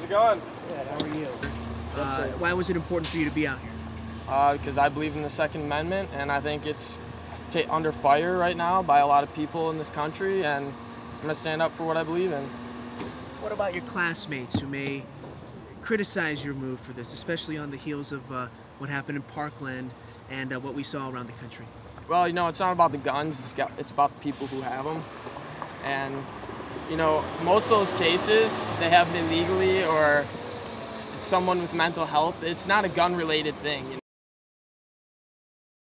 it going? Good, how are you? Yes, sir. Why was it important for you to be out here? Because I believe in the Second Amendment, and I think it's under fire right now by a lot of people in this country, and I'm going to stand up for what I believe in. What about your classmates who may criticize your move for this, especially on the heels of what happened in Parkland and what we saw around the country? Well, you know, it's not about the guns, it's about the people who have them. And, you know, most of those cases, they have been legally or someone with mental health. It's not a gun-related thing.